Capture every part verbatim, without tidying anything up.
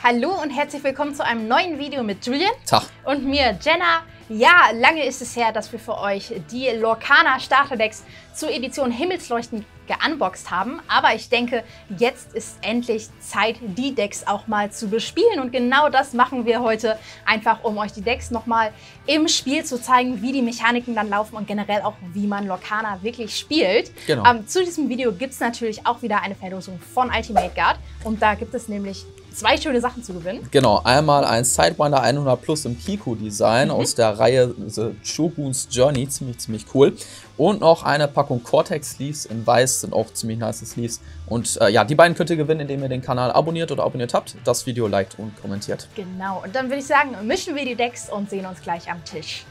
Hallo und herzlich willkommen zu einem neuen Video mit Julian. Tag. Und mir, Jenna. Ja, lange ist es her, dass wir für euch die Lorcana Starterdecks zur Edition Himmelsleuchten geunboxed haben. Aber ich denke, jetzt ist endlich Zeit, die Decks auch mal zu bespielen. Und genau das machen wir heute, einfach um euch die Decks nochmal im Spiel zu zeigen, wie die Mechaniken dann laufen und generell auch, wie man Lorcana wirklich spielt. Genau. Ähm, zu diesem Video gibt es natürlich auch wieder eine Verlosung von Ultimate Guard. Und da gibt es nämlich zwei schöne Sachen zu gewinnen. Genau, einmal ein Sidewinder hundert Plus im Kiko-Design mhm. aus der Reihe The Shogun's Journey, ziemlich, ziemlich cool. Und noch eine Packung Cortex Sleeves in Weiß, sind auch ziemlich nice Sleeves. Und äh, ja, die beiden könnt ihr gewinnen, indem ihr den Kanal abonniert oder abonniert habt, das Video liked und kommentiert. Genau, und dann würde ich sagen, mischen wir die Decks und sehen uns gleich am Tisch.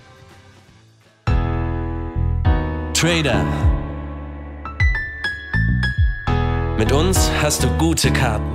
Trader. Mit uns hast du gute Karten.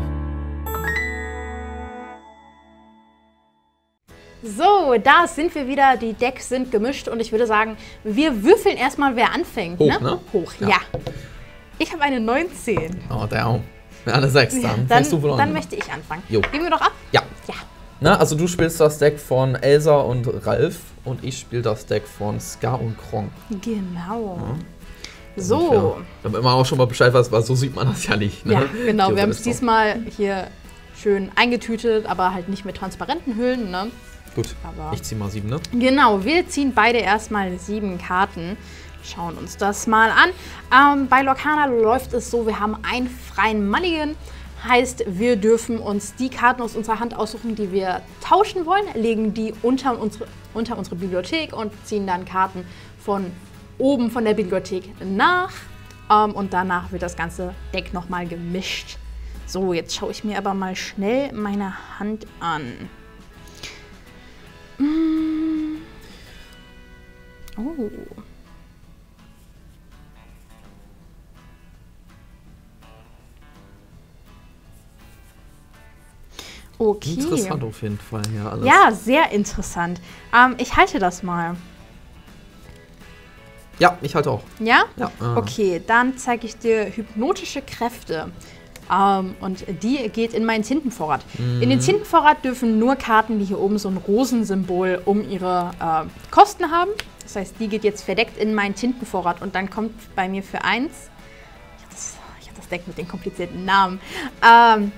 So, da sind wir wieder. Die Decks sind gemischt und ich würde sagen, wir würfeln erstmal, wer anfängt. Hoch, ne? ne? Hoch, ja. ja. Ich habe eine neunzehn. Oh, der. Ja, eine sechs dann. Ja, dann Fängst du wohl an? Dann möchte ich anfangen. Jo. Geben wir doch ab? Ja. Ja. Na, also du spielst das Deck von Elsa und Ralf und ich spiele das Deck von Scar und Krong. Genau. Ja. So. Ja, damit man auch schon mal Bescheid weiß, weil so sieht man das ja nicht. Ne? Ja, genau. Hier Wir haben ist es doch. diesmal hier schön eingetütet, aber halt nicht mit transparenten Hüllen, ne? Gut, aber ich ziehe mal sieben, ne? Genau, wir ziehen beide erstmal sieben Karten. Schauen uns das mal an. Ähm, bei Lorcana läuft es so, wir haben einen freien Mulligan. Heißt, wir dürfen uns die Karten aus unserer Hand aussuchen, die wir tauschen wollen, legen die unter unsere, unter unsere Bibliothek und ziehen dann Karten von oben von der Bibliothek nach. Ähm, und danach wird das ganze Deck nochmal gemischt. So, jetzt schaue ich mir aber mal schnell meine Hand an. Mm. Oh. Okay. Interessant auf jeden Fall hier alles. Ja, sehr interessant. Ähm, ich halte das mal. Ja, ich halte auch. Ja? Ja. Äh. Okay, dann zeige ich dir hypnotische Kräfte. Um, und die geht in meinen Tintenvorrat. Mhm. In den Tintenvorrat dürfen nur Karten, die hier oben so ein Rosensymbol um ihre äh, Kosten haben. Das heißt, die geht jetzt verdeckt in meinen Tintenvorrat und dann kommt bei mir für eins, ich habe das, ich hab das Deck mit den komplizierten Namen, ähm,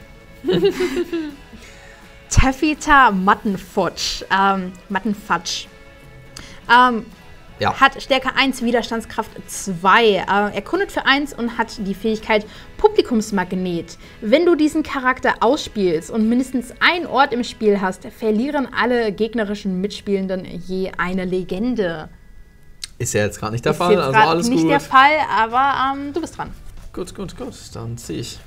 Taffeta Mattenfudge. Ähm, Mattenfudge. Ähm, Ja. Hat Stärke eins, Widerstandskraft zwei. Äh, erkundet für eins und hat die Fähigkeit Publikumsmagnet. Wenn du diesen Charakter ausspielst und mindestens einen Ort im Spiel hast, verlieren alle gegnerischen Mitspielenden je eine Legende. Ist ja jetzt gerade nicht der Ist Fall, jetzt also alles nicht gut. der Fall, aber ähm, du bist dran. Gut, gut, gut. Dann ziehe ich.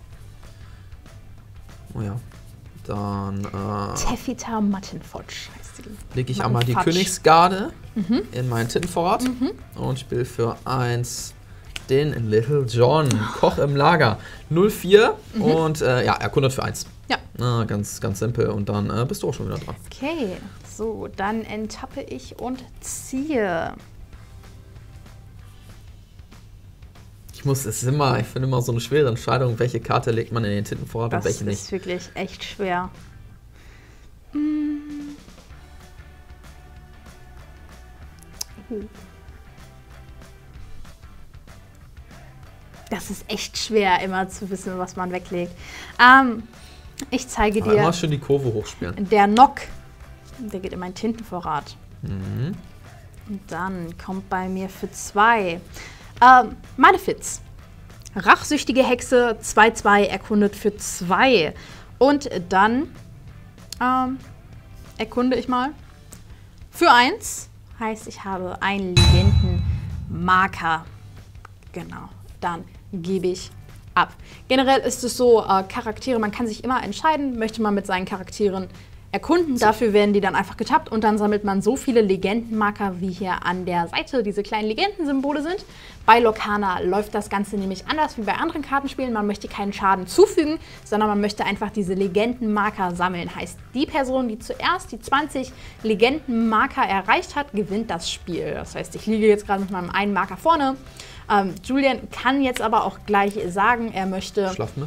Oh ja. Dann äh, Taffeta Mattenfudge heißt sie. lege ich einmal die Königsgarde mhm. in meinen Tintenvorrat mhm. und spiele für eins den Little John. Koch im Lager. null vier mhm. und äh, ja, erkundet für eins. Ja. Na, ganz, ganz simpel. Und dann äh, bist du auch schon wieder dran. Okay, so, dann enttappe ich und ziehe. Ich muss, es ist immer, ich finde immer so eine schwere Entscheidung, welche Karte legt man in den Tintenvorrat und welche nicht. Das ist wirklich echt schwer. Mm. Das ist echt schwer, immer zu wissen, was man weglegt. Ähm, ich zeige Aber dir. immer schön die Kurve hochspielen. Der Nock, der geht in meinen Tintenvorrat. Mhm. Und dann kommt bei mir für zwei. Ähm, Malefiz. Rachsüchtige Hexe, zwei zwei, erkundet für zwei. Und dann ähm, erkunde ich mal für eins. Heißt, ich habe einen Legendenmarker. Genau, dann gebe ich ab. Generell ist es so, äh, Charaktere, man kann sich immer entscheiden, möchte man mit seinen Charakteren erkunden. Dafür werden die dann einfach getappt und dann sammelt man so viele Legendenmarker, wie hier an der Seite diese kleinen Legendensymbole sind. Bei Lorcana läuft das Ganze nämlich anders wie bei anderen Kartenspielen. Man möchte keinen Schaden zufügen, sondern man möchte einfach diese Legendenmarker sammeln. Heißt, die Person, die zuerst die zwanzig Legendenmarker erreicht hat, gewinnt das Spiel. Das heißt, ich liege jetzt gerade mit meinem einen Marker vorne. Ähm, Julian kann jetzt aber auch gleich sagen, er möchte... Schlafmütz?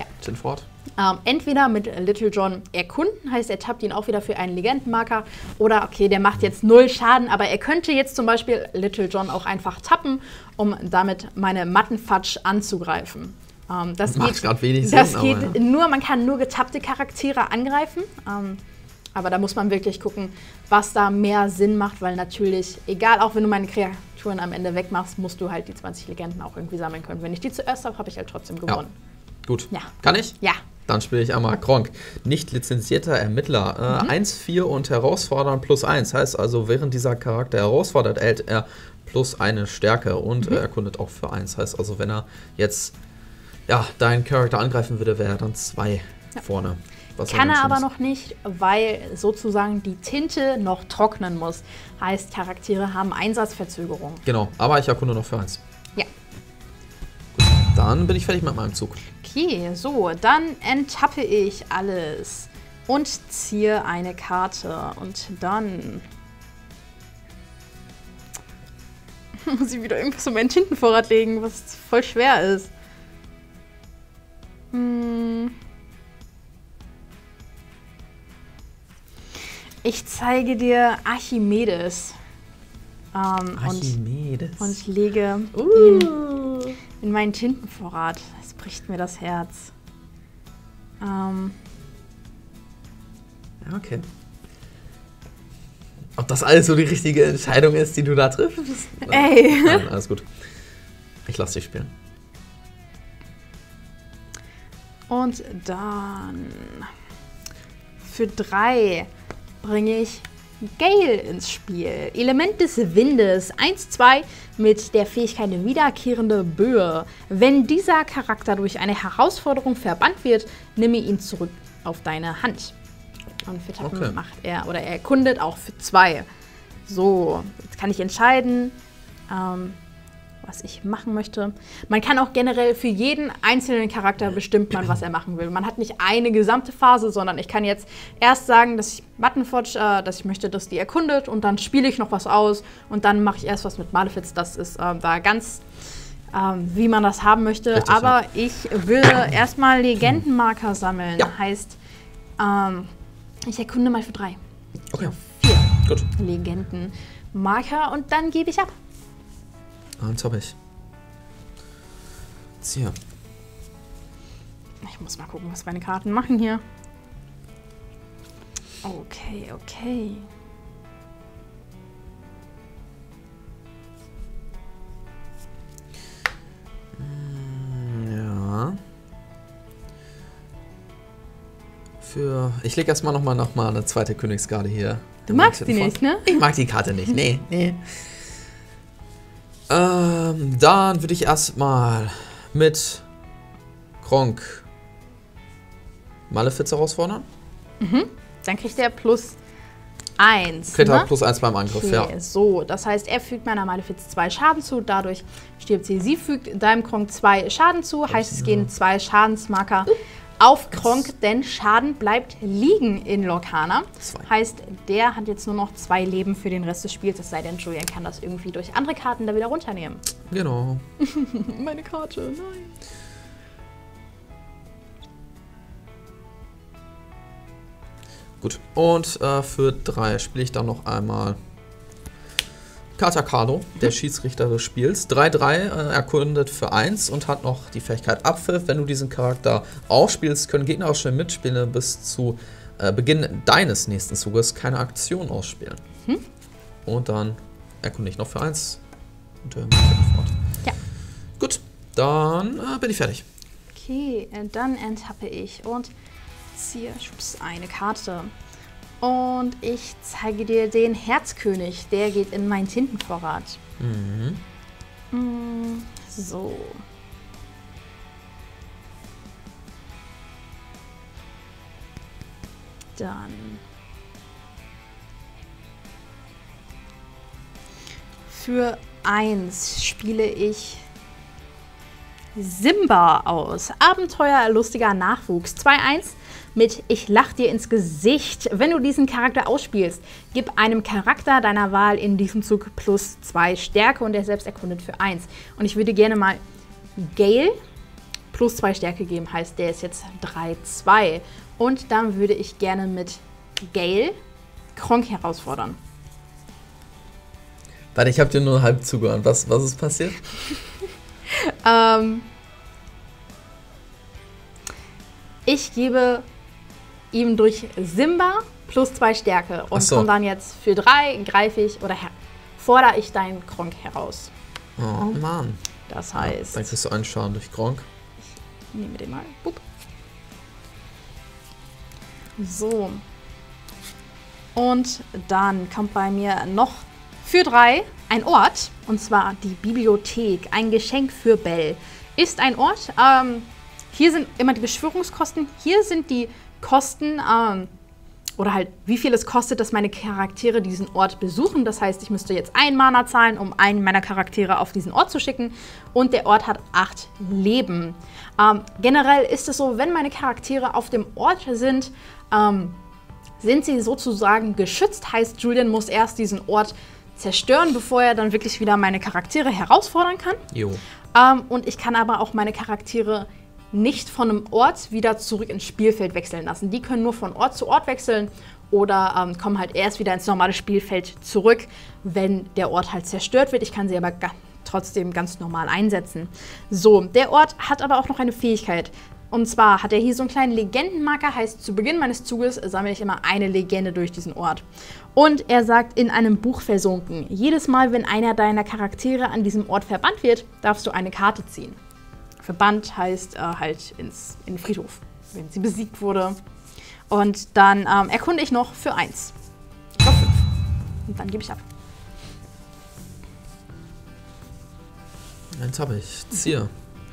Ja. Tintenfort. Ähm, entweder mit Little John erkunden, heißt, er tappt ihn auch wieder für einen Legendenmarker. Oder, okay, der macht jetzt null Schaden, aber er könnte jetzt zum Beispiel Little John auch einfach tappen, um damit meine Mattenfatsch anzugreifen. Ähm, das Macht geht, gerade wenig das Sinn, geht aber, ja. nur, man kann nur getappte Charaktere angreifen. Ähm, aber da muss man wirklich gucken, was da mehr Sinn macht, weil natürlich, egal, auch wenn du meine Kreaturen am Ende wegmachst, musst du halt die zwanzig Legenden auch irgendwie sammeln können. Wenn ich die zuerst habe, habe ich halt trotzdem gewonnen. Ja. Gut. Ja. Kann ich? Ja. Dann spiele ich einmal Kronk. Nicht lizenzierter Ermittler. Äh, Mhm. eins vier und herausfordern plus eins. Heißt also, während dieser Charakter herausfordert, erhält er plus eine Stärke und Mhm. äh, erkundet auch für eins. Heißt also, wenn er jetzt ja, deinen Charakter angreifen würde, wäre er dann zwei Ja. vorne. Was Kann dann er aber schön ist. noch nicht, weil sozusagen die Tinte noch trocknen muss. Heißt, Charaktere haben Einsatzverzögerung. Genau, aber ich erkunde noch für eins. Ja. Gut, dann bin ich fertig mit meinem Zug. Okay, so, dann enttappe ich alles und ziehe eine Karte. Und dann muss ich wieder irgendwas in meinen Tintenvorrat legen, was voll schwer ist. Hm. Ich zeige dir Archimedes. Ähm, Archimedes. Und, und ich lege Uh. ihn in meinen Tintenvorrat. Es bricht mir das Herz. Ähm, Ja, okay. Ob das alles so die richtige Entscheidung ist, die du da triffst? ey. Nein, alles gut. Ich lasse dich spielen. Und dann für drei bringe ich Gale ins Spiel. Element des Windes, eins zwei mit der Fähigkeit wiederkehrende Böe. Wenn dieser Charakter durch eine Herausforderung verbannt wird, nehme ihn zurück auf deine Hand. Und für Tappen Okay. macht er, oder er erkundet auch für zwei. So, jetzt kann ich entscheiden, ähm, was ich machen möchte. Man kann auch generell für jeden einzelnen Charakter bestimmt man, was er machen will. Man hat nicht eine gesamte Phase, sondern ich kann jetzt erst sagen, dass ich Mattenfotsch, äh, dass ich möchte, dass die erkundet und dann spiele ich noch was aus und dann mache ich erst was mit Malefiz. Das ist äh, da ganz, ähm, wie man das haben möchte. Richtig, Aber ja. ich will erstmal Legendenmarker sammeln. Ja. Heißt, ähm, ich erkunde mal für drei. Okay. Vier Gut. Legendenmarker und dann gebe ich ab. Eins habe ich. Ziehe. Ich muss mal gucken, was meine Karten machen hier. Okay, okay. Ja. Für. Ich lege erstmal nochmal noch mal eine zweite Königsgarde hier. Du magst die nicht, ne? Ich mag die Karte nicht. Nee, nee. Ähm, dann würde ich erstmal mit Kronk Malefiz herausfordern. Dann kriegt er plus eins. Kriegt ne? er plus eins beim Angriff, Okay, ja. so. Das heißt, er fügt meiner Malefiz zwei Schaden zu. Dadurch stirbt sie. Sie fügt deinem Kronk zwei Schaden zu. Heißt, es gehen zwei Schadensmarker auf Kronk, denn Schaden bleibt liegen in Lorcana. Zwei. Heißt, der hat jetzt nur noch zwei Leben für den Rest des Spiels. Es sei denn, Julian kann das irgendwie durch andere Karten da wieder runternehmen. Genau. Meine Karte, nein. Gut. Und äh, für drei spiele ich dann noch einmal Katakado, der Schiedsrichter des Spiels. drei drei äh, erkundet für eins und hat noch die Fähigkeit Abpfiff. Wenn du diesen Charakter ausspielst, können gegnerische Mitspieler bis zu äh, Beginn deines nächsten Zuges keine Aktion ausspielen. Hm? Und dann erkunde ich noch für eins. Und äh, mache ich fort. Ja. Gut, dann äh, bin ich fertig. Okay, äh, dann enttappe ich und ziehe ups, eine Karte. Und ich zeige dir den Herzkönig. Der geht in meinen Tintenvorrat. Mhm. Mm, so. Dann. Für eins spiele ich Simba aus. Abenteuerlustiger Nachwuchs. zwei eins mit Ich lach dir ins Gesicht. Wenn du diesen Charakter ausspielst, gib einem Charakter deiner Wahl in diesem Zug plus zwei Stärke und er selbst erkundet für eins. Und ich würde gerne mal Gale plus zwei Stärke geben, heißt, der ist jetzt drei zwei. Und dann würde ich gerne mit Gale Gronkh herausfordern. Warte, ich habe dir nur halb zugehört. Was, was ist passiert? ähm, ich gebe ihm durch Simba plus zwei Stärke und so. komme dann jetzt für drei, greife ich oder fordere ich deinen Gronkh heraus. Oh Mann. Das heißt... Ja, dann kriegst du einen Schaden durch Gronkh. Ich nehme den mal. Bup. So. Und dann kommt bei mir noch für drei ein Ort, und zwar die Bibliothek, ein Geschenk für Belle. Ist ein Ort, ähm, hier sind immer die Beschwörungskosten, hier sind die Kosten, ähm, oder halt wie viel es kostet, dass meine Charaktere diesen Ort besuchen. Das heißt, ich müsste jetzt ein Mana zahlen, um einen meiner Charaktere auf diesen Ort zu schicken. Und der Ort hat acht Leben. Ähm, generell ist es so, wenn meine Charaktere auf dem Ort sind, ähm, sind sie sozusagen geschützt. Heißt, Julian muss erst diesen Ort zerstören, bevor er dann wirklich wieder meine Charaktere herausfordern kann. Jo. Ähm, und ich kann aber auch meine Charaktere nicht von einem Ort wieder zurück ins Spielfeld wechseln lassen. Die können nur von Ort zu Ort wechseln oder ähm, kommen halt erst wieder ins normale Spielfeld zurück, wenn der Ort halt zerstört wird. Ich kann sie aber ga trotzdem ganz normal einsetzen. So, der Ort hat aber auch noch eine Fähigkeit. Und zwar hat er hier so einen kleinen Legendenmarker, heißt, zu Beginn meines Zuges sammle ich immer eine Legende durch diesen Ort. Und er sagt, in einem Buch versunken. Jedes Mal, wenn einer deiner Charaktere an diesem Ort verbannt wird, darfst du eine Karte ziehen. Verbannt heißt äh, halt ins, in den Friedhof, wenn sie besiegt wurde. Und dann ähm, erkunde ich noch für eins. Auf fünf. Und dann gebe ich ab. Eins habe ich. Ziehe.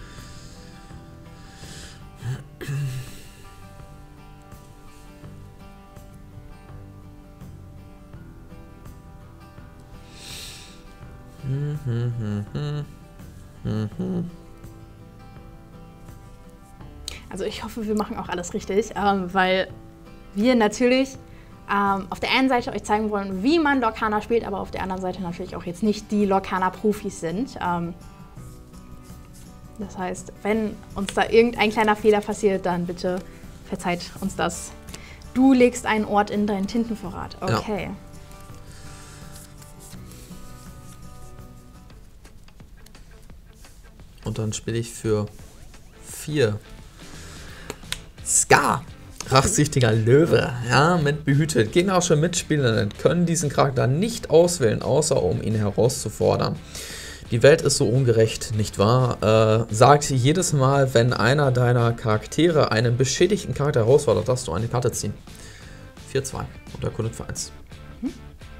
Hm, hm, hm, hm. Hm, hm. Also ich hoffe, wir machen auch alles richtig, ähm, weil wir natürlich ähm, auf der einen Seite euch zeigen wollen, wie man Lorcana spielt, aber auf der anderen Seite natürlich auch jetzt nicht die Lorcana-Profis sind. Ähm, das heißt, wenn uns da irgendein kleiner Fehler passiert, dann bitte verzeiht uns das. Du legst einen Ort in deinen Tintenvorrat. Okay. Ja. Und dann spiele ich für vier. Scar, rachsüchtiger Löwe, ja, mit behütet. Gegnerische Mitspielerinnen können diesen Charakter nicht auswählen, außer um ihn herauszufordern. Die Welt ist so ungerecht, nicht wahr? Äh, sagt jedes Mal, wenn einer deiner Charaktere einen beschädigten Charakter herausfordert, darfst du eine Karte ziehen. vier zwei und erkundet für eins. Hm?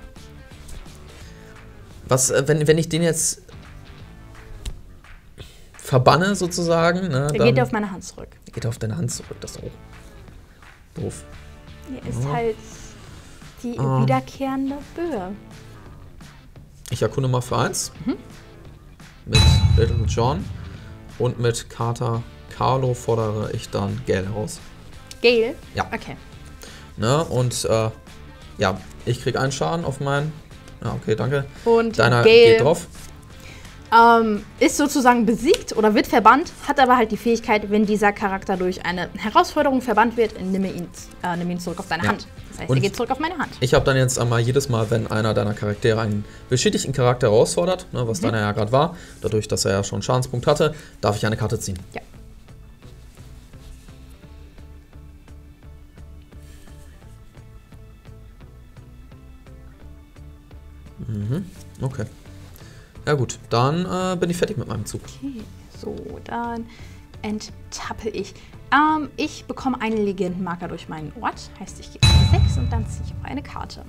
Was, äh, wenn, wenn ich den jetzt verbanne sozusagen, ne, dann dann geht er auf meine Hand zurück. Geht auf deine Hand zurück, das ist auch doof. Er ist ja. halt die ah. wiederkehrende Böe. Ich erkunde mal für eins. Mhm. Mit Little John und mit Carter Carlo fordere ich dann Gale heraus. Gale? Ja. Okay. Ne, und äh, ja, ich krieg einen Schaden auf meinen. Ja, okay, danke. Und deiner Gale geht drauf. Ähm, ist sozusagen besiegt oder wird verbannt, hat aber halt die Fähigkeit, wenn dieser Charakter durch eine Herausforderung verbannt wird, nimm ihn, äh, nimm ihn zurück auf deine ja. Hand. Das heißt, und er geht zurück auf meine Hand. Ich habe dann jetzt einmal jedes Mal, wenn einer deiner Charaktere einen beschädigten Charakter herausfordert, ne, was mhm. deiner ja gerade war, dadurch, dass er ja schon einen Schadenspunkt hatte, darf ich eine Karte ziehen. Ja. Mhm. Okay. Ja gut, dann äh, bin ich fertig mit meinem Zug. Okay, so, dann enttappe ich. Ähm, ich bekomme einen Legendenmarker durch meinen Ort. Heißt, ich gebe sechs und dann ziehe ich auch eine Karte.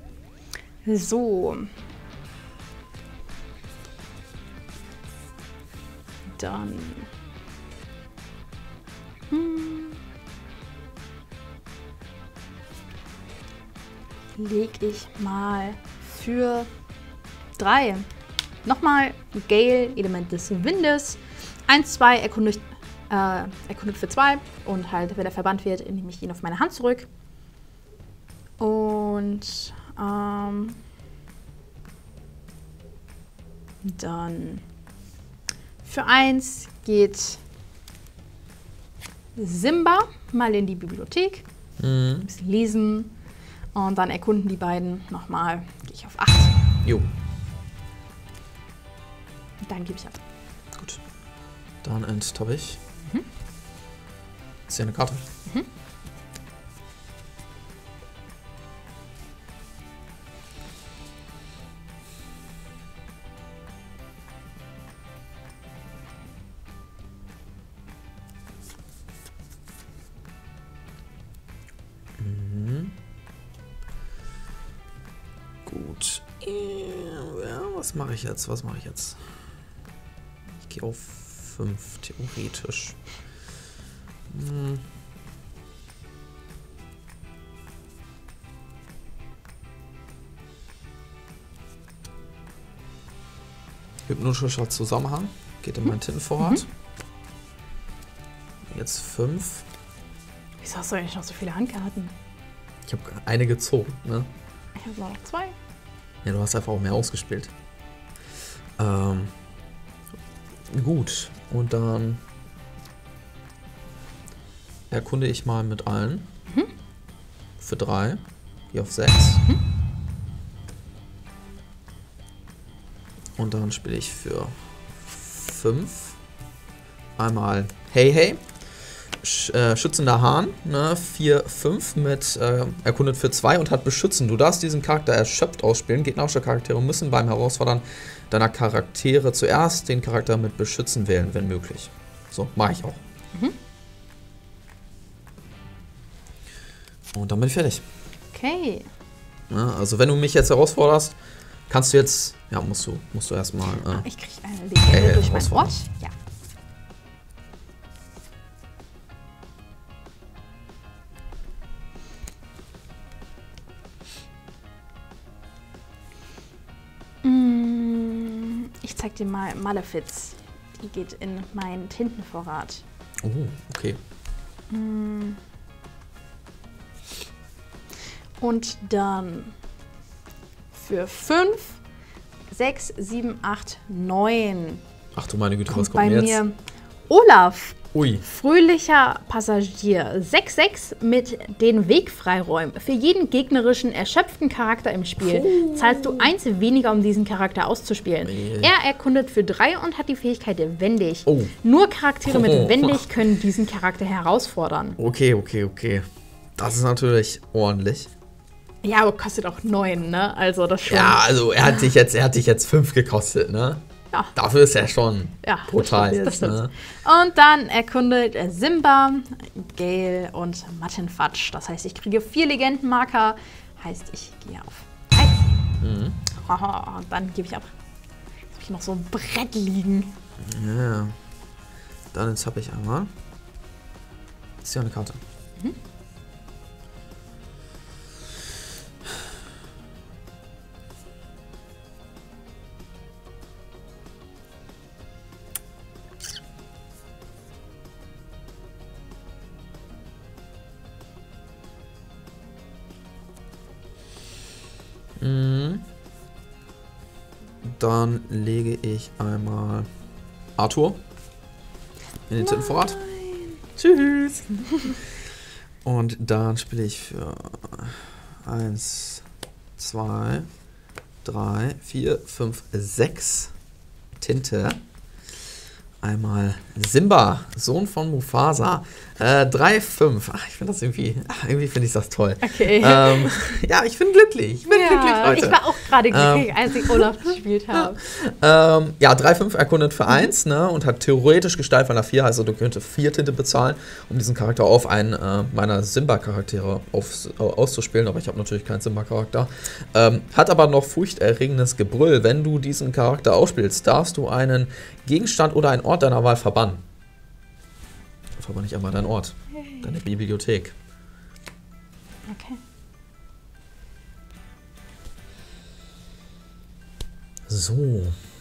So. Dann. Hm. Leg ich mal für drei. Nochmal Gale, Element des Windes. eins, zwei, erkundigt, äh, erkundet für zwei. Und halt, wenn er verbannt wird, nehme ich ihn auf meine Hand zurück. Und ähm, dann für eins geht Simba mal in die Bibliothek, Mhm. ein bisschen lesen und dann erkunden die beiden nochmal. Gehe ich auf acht. Jo, Dann gebe ich ab. gut. Dann enttappe ich. Mhm. Ist ja eine Karte. Mhm. Mhm. Gut. Ja, was mache ich jetzt? Was mache ich jetzt? Ich gehe auf fünf, theoretisch. Hm. Hypnotischer Zusammenhang. Geht in meinen Tintenvorrat. Jetzt fünf. Wieso hast du eigentlich noch so viele Handkarten? Ich habe eine gezogen, ne? Ich habe nur noch zwei. Ja, du hast einfach auch mehr ausgespielt. Ähm, gut. Und dann erkunde ich mal mit allen. Mhm. Für drei. Gehe auf sechs. Mhm. Und dann spiele ich für fünf. Einmal Hey Hey. Sch äh, schützender Hahn, ne? vier, fünf mit äh, erkundet für zwei und hat beschützen. Du darfst diesen Charakter erschöpft ausspielen. Gegnerische Charaktere müssen beim Herausfordern deiner Charaktere zuerst den Charakter mit beschützen wählen, wenn möglich. So, mache ich auch. Mhm. Und dann bin ich fertig. Okay. Ja, also wenn du mich jetzt herausforderst, kannst du jetzt, ja, musst du, musst du erstmal. Äh, Ich kriege eine Legende Äh, durch mein Herausforderung. Ort. Ja. Mm, Ich zeig dir mal Malefiz. Die geht in meinen Tintenvorrat. oh, okay. Und dann für fünf, sechs, sieben, acht, neun Ach du meine Güte, was kommt bei kommt denn jetzt? mir Olaf. Ui. Fröhlicher Passagier. sechs sechs mit den Wegfreiräumen. Für jeden gegnerischen erschöpften Charakter im Spiel zahlst du eins weniger, um diesen Charakter auszuspielen. Ey. Er erkundet für drei und hat die Fähigkeit wendig. Oh. Nur Charaktere mit Oh. wendig können diesen Charakter herausfordern. Okay, okay, okay. Das ist natürlich ordentlich. Ja, aber kostet auch neun, ne? Also das schon. Ja, also er hat dich jetzt, er hat dich jetzt fünf gekostet, ne? Ja. Dafür ist er schon Ja, brutal. das stimmt, das ne? stimmt. Und dann erkundet Simba, Gale und Mattenfatsch. Das heißt, ich kriege vier Legendenmarker. Heißt, ich gehe auf dreizehn. Mhm. Haha, und dann gebe ich ab. Jetzt habe ich noch so ein Brett liegen. Ja. Dann jetzt habe ich einmal. Das ist ja eine Karte. Mhm. Mhm. Dann lege ich einmal Arthur in den Tintenvorrat. Tschüss. Und dann spiele ich für eins, zwei, drei, vier, fünf, sechs Tinte. Einmal Simba, Sohn von Mufasa. Äh, drei, fünf. Ach, ich finde das irgendwie, ach, irgendwie finde ich das toll. Okay. Ähm, ja, ich bin glücklich. Ich bin glücklich, Ja, Leute. ich war auch gerade glücklich, Ähm. als ich Olaf gespielt habe. Ähm, ja, drei fünf erkundet für eins, ne? Und hat theoretisch Gestalt von einer vier, also du könntest vier Tinte bezahlen, um diesen Charakter auf einen äh, meiner Simba-Charaktere aufs- äh, auszuspielen, aber ich habe natürlich keinen Simba-Charakter. Ähm, hat aber noch furchterregendes Gebrüll. Wenn du diesen Charakter ausspielst, darfst du einen Gegenstand oder einen Ort deiner Wahl verbannen. Verbann ich einmal deinen Ort, deine Bibliothek. Okay. So.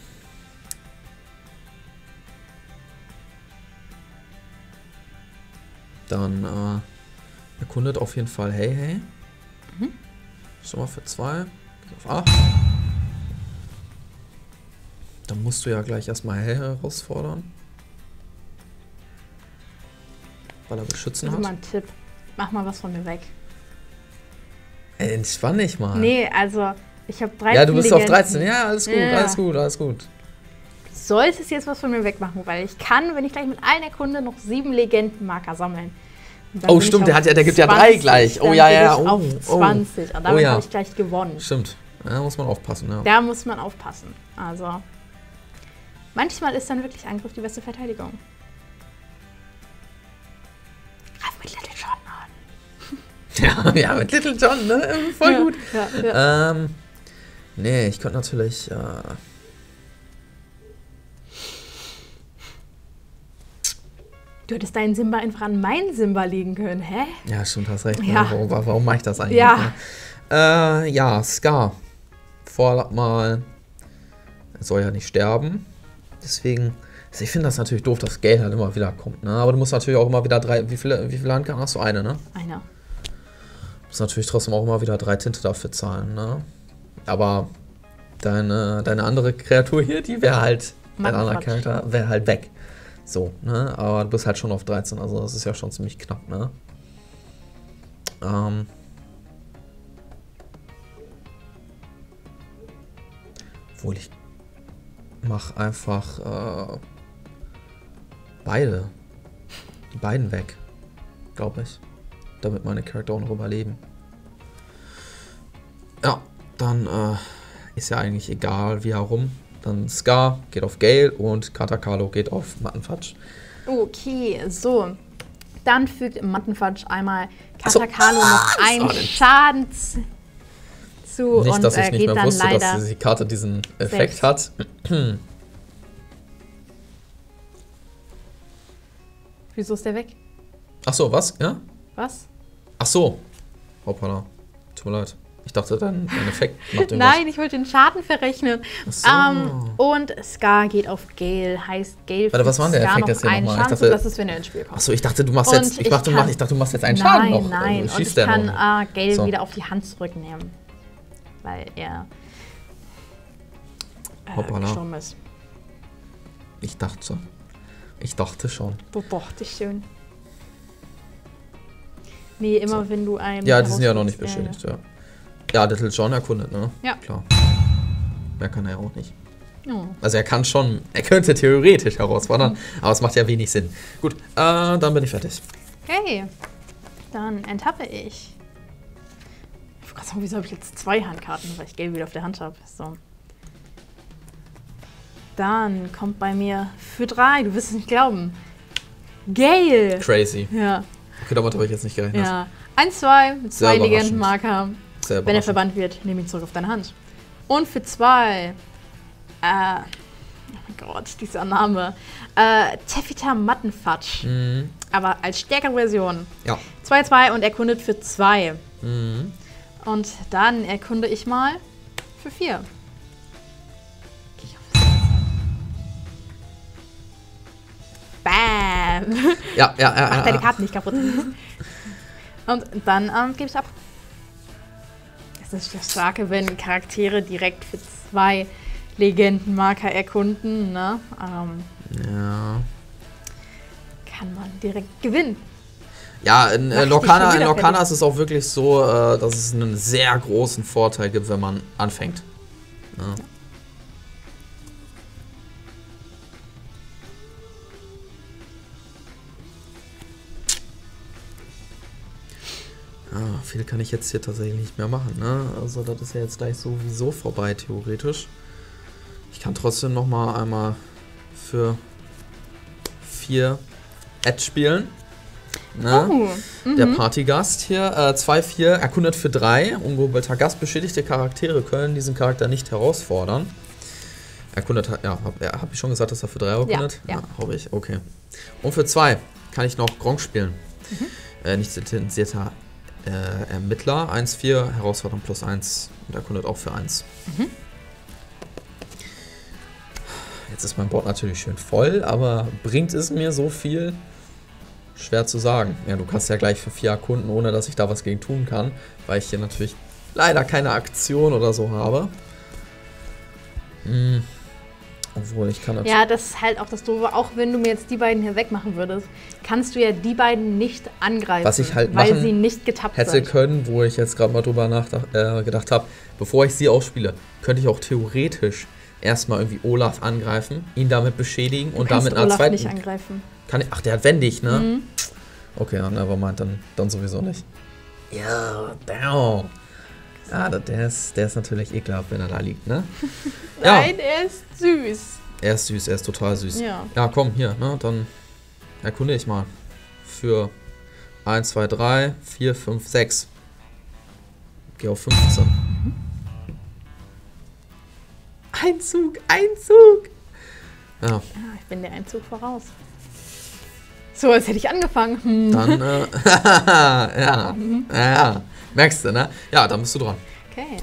Dann äh, erkundet auf jeden Fall Hey Hey. Mhm. Schon mal für zwei. Geht auf acht. Dann musst du ja gleich erstmal Hey herausfordern. weil er Beschützen Also hat. mal ein Tipp. Mach mal was von mir weg. Ey, entspann dich mal. Nee, also ich habe dreizehn. Ja, du bist auf Legenden. dreizehn. Ja, alles gut, Ja. alles gut, alles gut. Du solltest jetzt was von mir wegmachen, weil ich kann, wenn ich gleich mit allen erkunde, noch sieben Legendenmarker sammeln. Und dann Oh, bin ich stimmt, auf der, hat ja, der gibt ja drei zwanzig, gleich. Oh, dann ja, bin ja, ich oh, auf oh. zwanzig. Und Oh, damit ja. habe ich gleich gewonnen. Stimmt. Da muss man aufpassen, ja. Da muss man aufpassen. Also, manchmal ist dann wirklich Angriff die beste Verteidigung. Greif mit Little John an. Ja, ja, mit Little John, ne? Voll Ja, gut. ja, ja. Ähm, nee, ich könnte natürlich, äh, Du hättest deinen Simba einfach an meinen Simba legen können, hä? ja, stimmt, hast recht. Ja. Ne? Warum, warum mache ich das eigentlich? Ja. Ne? Äh, ja, Scar. Vorher mal, er soll ja nicht sterben. Deswegen, also ich finde das natürlich doof, dass Gale halt immer wieder kommt, ne? Aber du musst natürlich auch immer wieder drei, wie viele, wie viele Handkarten hast du? Eine, ne? Einer. Du musst natürlich trotzdem auch immer wieder drei Tinte dafür zahlen, ne? Aber deine, deine andere Kreatur hier, die wäre halt, dein anderer Mattenquatsch. Charakter wäre halt weg. So, ne? Aber du bist halt schon auf dreizehn, also das ist ja schon ziemlich knapp, ne? Ähm. Obwohl ich mach einfach äh, beide. Die beiden weg. Glaube ich. Damit meine Charakter auch noch überleben. Ja, dann äh, ist ja eigentlich egal, wie herum. Dann Scar geht auf Gale und Katakalo geht auf Mattenfatsch. Okay, so. Dann fügt Mattenfatsch einmal Ach so. Katakalo Ah, noch das einen war denn- Schaden z- zu Nicht, und dass ich äh, nicht geht mehr dann wusste, leider. dass die Karte diesen Effekt hat. Wieso ist der weg? Ach so, was? Ja? Was? Ach so. Hoppala. Tut mir leid. Ich dachte, dein, dein Effekt macht irgendwas. Nein, ich wollte den Schaden verrechnen. Ach so. Ähm, und Scar geht auf Gale, heißt Gale Warte, was war denn der Scar Effekt noch jetzt hier einen nochmal? Ich Schaden dachte- zu, das ist, wenn er ins Spiel kommt. Ach so, ich dachte, du machst Und jetzt. Ich, ich dachte, du kann- mach- ich dachte, du machst jetzt einen Schaden Nein, noch. nein, Also, und schießt ich der kann noch. äh, Gale So. wieder auf die Hand zurücknehmen. Weil er äh, Hoppala. gestorben ist. Ich dachte. Ich dachte schon. Wo bochte ich schön. Nee, immer wenn du einen. Ja, die sind ja noch nicht herausfindest, beschädigt, ja. Ja, Little John erkundet, ne? Ja. Klar. Mehr kann er ja auch nicht. Ja. Oh. Also er kann schon, er könnte theoretisch herausfordern, aber es macht ja wenig Sinn. Gut, äh, dann bin ich fertig. Okay, dann enttappe ich. Ich wollte gerade sagen, wieso habe ich jetzt zwei Handkarten, weil ich Gale wieder auf der Hand habe. So. Dann kommt bei mir für drei, du wirst es nicht glauben, Gale. Crazy. Ja, Okay, damit habe ich jetzt nicht gerechnet. ja. Eins, zwei, mit Sehr zwei überraschend. Legendenmarker. Sehr Wenn er überraschend. verbannt wird, nimm ihn zurück auf deine Hand. Und für zwei, äh, oh mein Gott, dieser Name, äh, Tefita Mattenfatsch. Mhm. Aber als stärkere Version. Ja. zwei zwei und erkundet für zwei. Mhm. Und dann erkunde ich mal für vier. Bam! Ja, ja, ja. Mach ja, deine ja. Karten nicht kaputt. Und dann ähm, gebe ich ab. Es ist das Starke, wenn Charaktere direkt für zwei Legendenmarker erkunden, ne? Ähm, Ja. kann man direkt gewinnen. Ja, in Mach äh, ich Lorcana, dich schon in wieder Lorcana fertig. ist es auch wirklich so, äh, dass es einen sehr großen Vorteil gibt, wenn man anfängt. Ja. Ja, viel kann ich jetzt hier tatsächlich nicht mehr machen, ne? Also das ist ja jetzt gleich sowieso vorbei, theoretisch. Ich kann trotzdem noch mal einmal für vier Ad spielen. Ne? Oh, Der Partygast hier, äh, zwei vier, erkundet für drei. Ungehobelter Gast, beschädigte Charaktere können diesen Charakter nicht herausfordern. Erkundet hat, ja, habe hab ich schon gesagt, dass er für drei erkundet? ja. habe ich, okay. Und für zwei kann ich noch Gronk spielen. Äh, nicht zitierter äh, Ermittler, eins vier, Herausforderung plus eins und erkundet auch für eins. Mhm. Jetzt ist mein Board natürlich schön voll, aber bringt es mir so viel? Schwer zu sagen. Ja, du kannst ja gleich für vier erkunden, ohne dass ich da was gegen tun kann, weil ich hier natürlich leider keine Aktion oder so habe. Hm. Obwohl, ich kann natürlich... Ja, das ist halt auch das Doofe. Auch wenn du mir jetzt die beiden hier wegmachen würdest, kannst du ja die beiden nicht angreifen, Was ich halt weil machen sie nicht getappt hätte sind. können, wo ich jetzt gerade mal drüber nachgedacht äh, gedacht habe, bevor ich sie ausspiele, könnte ich auch theoretisch erstmal irgendwie Olaf angreifen, ihn damit beschädigen Du und kannst damit einer Olaf zweiten... nicht angreifen. Kann ich, ach, der hat wendig, ne? Mhm. Okay, ja, nevermind, dann, dann sowieso nicht. Ja, down. Ja, der ist, der ist natürlich ekelhaft, wenn er da liegt, ne? Ja. Nein, er ist süß. Er ist süß, er ist total süß. Ja. Ja, komm, hier, ne? Dann erkunde ich mal. Für eins, zwei, drei, vier, fünf, sechs. Geh auf fünfzehn. Ein Zug, ein Zug! Ja, Ja, ich bin der Einzug voraus. So, als hätte ich angefangen. Hm. dann, äh, ja, ja, merkst du, ne? Ja, dann bist du dran. Okay.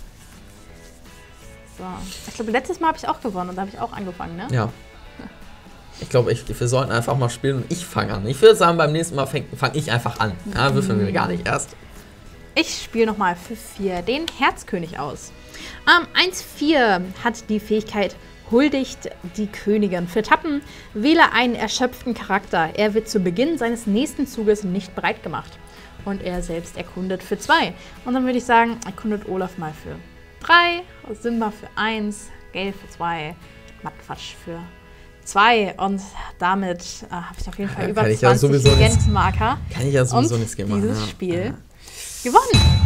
So. Ich glaube, letztes Mal habe ich auch gewonnen und da habe ich auch angefangen, ne? Ja. Ich glaube, ich, wir sollten einfach mal spielen und ich fange an. Ich würde sagen, beim nächsten Mal fange fang ich einfach an. Ja, würfeln wir gar nicht erst. Ich spiele nochmal für vier den Herzkönig aus. Ähm, eins vier hat die Fähigkeit Huldigt die Königin. Für Tappen wähle einen erschöpften Charakter. Er wird zu Beginn seines nächsten Zuges nicht bereit gemacht. Und er selbst erkundet für zwei. Und dann würde ich sagen, erkundet Olaf mal für drei, Simba für eins, Gale für zwei, Mattquatsch für zwei. Und damit äh, habe ich auf jeden Fall Ja, über kann ich ja zwanzig sowieso nichts- Legendenmarker. Kann ich ja sowieso Und nichts gegen machen. dieses Ja. Spiel Ja. gewonnen.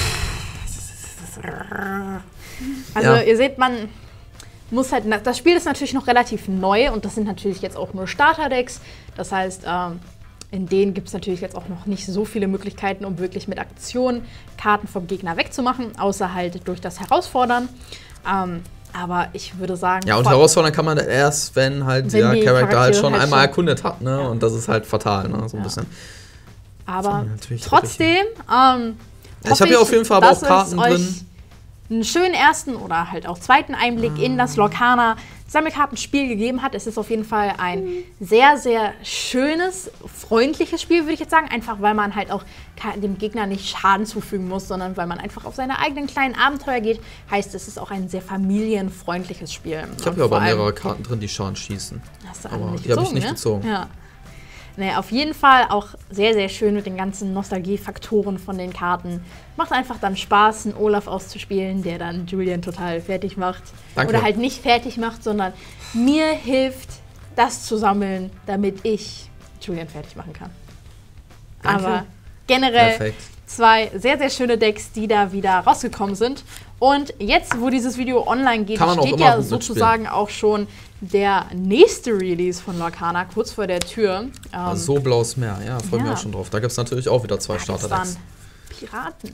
Also Ja. ihr seht, man muss halt, das Spiel ist natürlich noch relativ neu und das sind natürlich jetzt auch nur Starterdecks. Das heißt, ähm, in denen gibt es natürlich jetzt auch noch nicht so viele Möglichkeiten, um wirklich mit Aktionen Karten vom Gegner wegzumachen, außer halt durch das Herausfordern. Ähm, aber ich würde sagen... Ja, und vor- herausfordern kann man erst, wenn halt Wenn der die Charakter halt Charaktere schon halt einmal schon- erkundet hat, ne? Ja. Und das ist halt fatal, ne? So ein Ja. bisschen. Aber natürlich trotzdem, ähm, Ich hoffe habe hier auf jeden Fall aber dass auch Karten es euch drin. einen schönen ersten oder halt auch zweiten Einblick in das Lorcana Sammelkartenspiel gegeben hat. Es ist auf jeden Fall ein sehr, sehr schönes, freundliches Spiel, würde ich jetzt sagen. Einfach, weil man halt auch dem Gegner nicht Schaden zufügen muss, sondern weil man einfach auf seine eigenen kleinen Abenteuer geht. Heißt, es ist auch ein sehr familienfreundliches Spiel. Ich habe hier aber mehrere Karten drin, die Schaden schießen. Hast du Aber alle nicht die habe ich gezogen, nicht ne? gezogen. Ja. Nee, auf jeden Fall auch sehr, sehr schön mit den ganzen Nostalgiefaktoren von den Karten. Macht einfach dann Spaß, einen Olaf auszuspielen, der dann Julian total fertig macht. Danke. Oder halt nicht fertig macht, sondern mir hilft, das zu sammeln, damit ich Julian fertig machen kann. Danke. Aber generell Perfekt. zwei sehr, sehr schöne Decks, die da wieder rausgekommen sind. Und jetzt, wo dieses Video online geht, Kann man auch steht immer ja gut sozusagen auch schon der nächste Release von Lorcana kurz vor der Tür. Ähm, So blaues Meer, ja, freue mich ja. auch schon drauf. Da gibt es natürlich auch wieder zwei das waren Starterdecks. Piraten.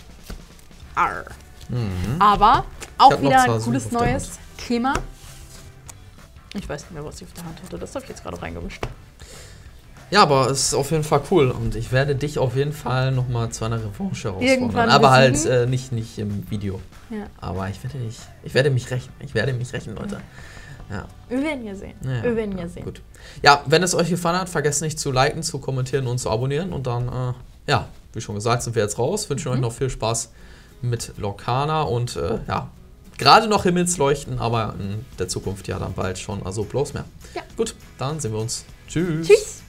Arr. Aber auch hab noch wieder zwei ein cooles Suchen auf der neues Thema. Ich weiß nicht mehr, was ich auf der Hand hatte. Das habe ich jetzt gerade reingemischt. Ja, aber es ist auf jeden Fall cool und ich werde dich auf jeden Fall nochmal zu einer Revanche herausfordern. Irgendwann Aber halt besiegen. äh, nicht, nicht im Video. Ja. Aber ich werde dich, ich werde mich rächen. Ich werde mich rächen, Leute. Ja. Wir werden ja sehen. Ja, Wir werden ja, ja, sehen. Gut. Ja, wenn es euch gefallen hat, vergesst nicht zu liken, zu kommentieren und zu abonnieren. Und dann, äh, ja, wie schon gesagt, sind wir jetzt raus. Wünschen Mhm. euch noch viel Spaß mit Lorcana und äh, ja, gerade noch Himmelsleuchten, aber in der Zukunft ja dann bald schon. Also bloß mehr. Ja. Gut, dann sehen wir uns. Tschüss. Tschüss.